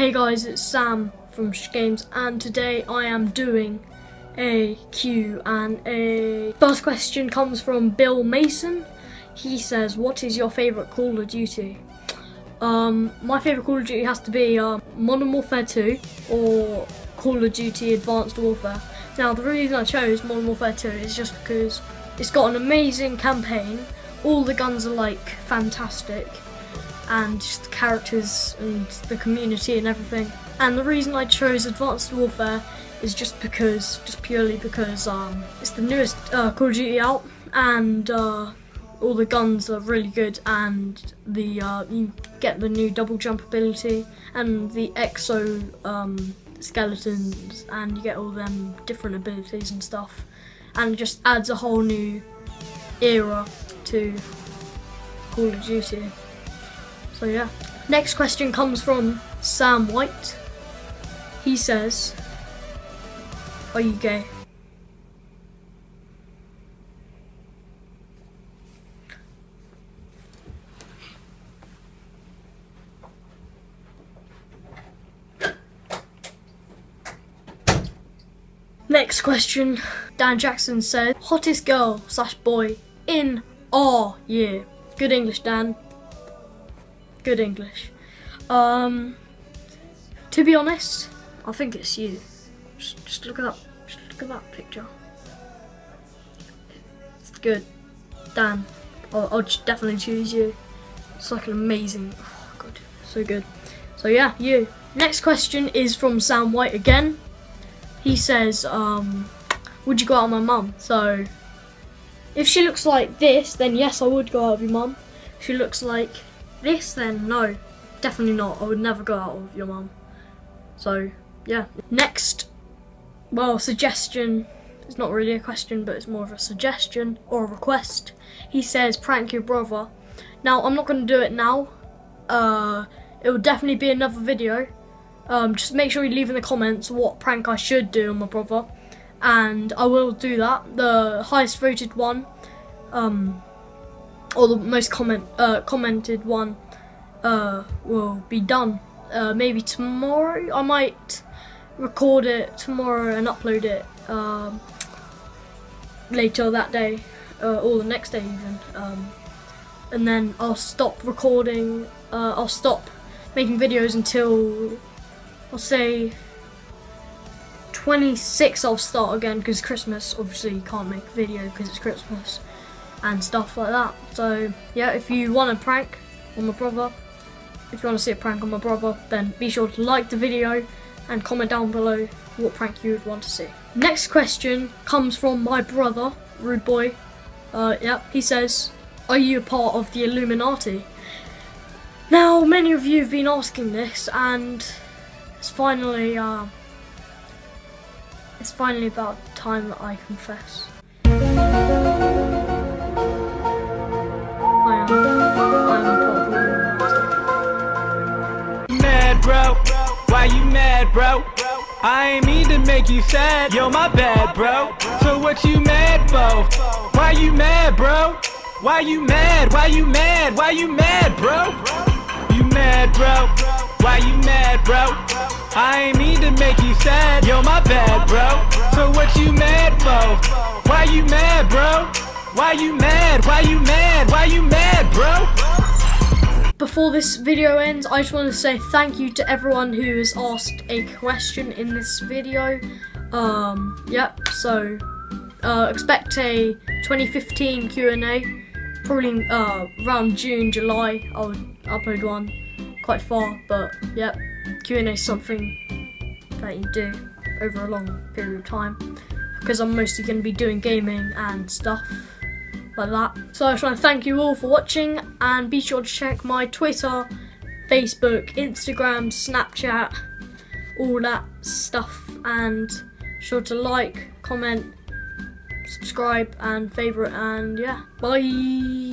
Hey guys, it's Sam from Games, and today I am doing a Q&A. First question comes from Bill Mason. He says, what is your favourite Call of Duty? My favourite Call of Duty has to be Modern Warfare 2 or Call of Duty Advanced Warfare. Now the reason I chose Modern Warfare 2 is just because it's got an amazing campaign, all the guns are like fantastic, and just the characters and the community and everything. And the reason I chose Advanced Warfare is just purely because it's the newest Call of Duty out, and all the guns are really good, and you get the new double jump ability and the exo skeletons, and you get all them different abilities and stuff, and it just adds a whole new era to Call of Duty. So yeah. Next question comes from Sam White. He says, are you gay? Next question, Dan Jackson said, hottest girl / boy in our year. Good English, Dan. Good English. To be honest, I think it's you. Just look at that. Just look at that picture. It's good, Dan. I'll definitely choose you. It's like an amazing. Oh god, so good. So yeah, you. Next question is from Sam White again. He says, would you go out with my mum? So, if she looks like this, then yes, I would go out with your mum. If she looks like this, then no, definitely not. I would never go out with your mum. So, yeah. Next, well, suggestion. It's not really a question, but it's more of a suggestion or a request. He says, prank your brother. Now, I'm not going to do it now. It will definitely be another video. Just make sure you leave in the comments what prank I should do on my brother, and I will do that. The highest voted one, or the most commented one, will be done. Maybe tomorrow. I might record it tomorrow and upload it later that day, or the next day even. And then I'll stop recording. I'll stop making videos until, I'll say 26. I'll start again, because Christmas, obviously you can't make a video because it's Christmas and stuff like that. So yeah, if you want a prank on my brother, if you want to see a prank on my brother, then be sure to like the video and comment down below what prank you would want to see. Next question comes from my brother, Rude Boy. He says, are you a part of the Illuminati? Now, many of you have been asking this, and it's finally about time that I confess. I am part of the Illuminati. Mad bro, why you mad bro? I ain't mean to make you sad, yo my bad bro. So what you mad for? Why you mad bro? Why you mad? Why you mad? Why you mad bro? You mad bro? Why you mad bro? I ain't mean to make you sad, yo my bad bro. So what you mad for? Why you mad bro? Why you mad? Why you mad? Why you mad bro? Before this video ends, I just want to say thank you to everyone who has asked a question in this video. So expect a 2015 Q&A, probably around June, July. I'll upload one, quite far, but yep, Q&A is something that you do over a long period of time, because I'm mostly going to be doing gaming and stuff like that. So I just want to thank you all for watching, and be sure to check my Twitter, Facebook, Instagram, Snapchat, all that stuff, and sure to like, comment, subscribe and favourite, and yeah, bye.